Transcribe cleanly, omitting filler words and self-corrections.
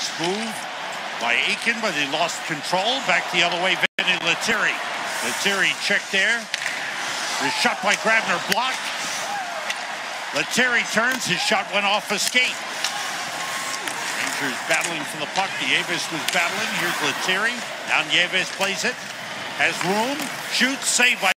Nice move by Aiken, but he lost control. Back the other way, Vinny Lettieri. Lettieri checked there. His shot by Grabner blocked. Lettieri turns. His shot went off a skate. Rangers battling for the puck. Nieves was battling. Here's Lettieri. Now Nieves plays it. Has room. Shoots. Saved by